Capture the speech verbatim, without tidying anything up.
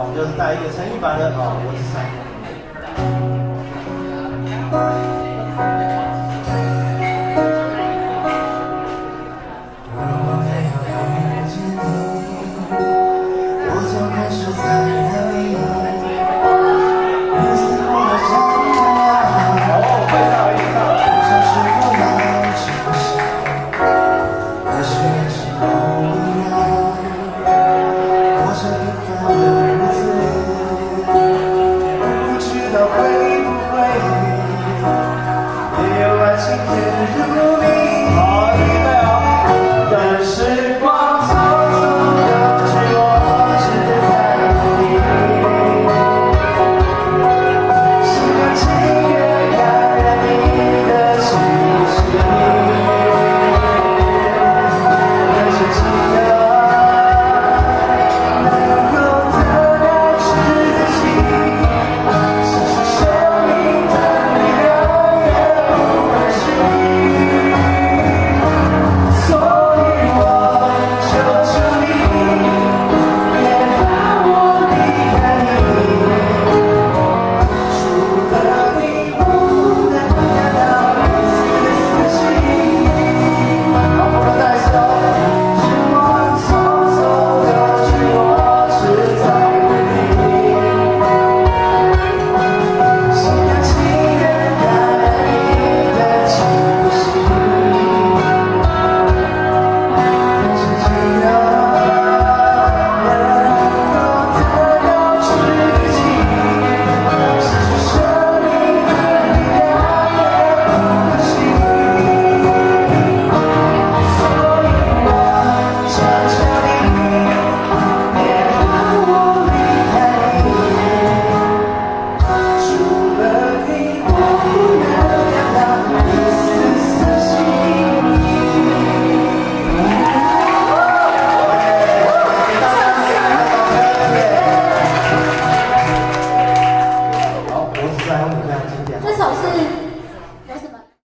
我们就是带一个诚意版的啊，我是三。如果没有遇见你，我就开始在哪里？你似乎的想法，不知是否要清晰，还是也是不一样。我是平凡的人。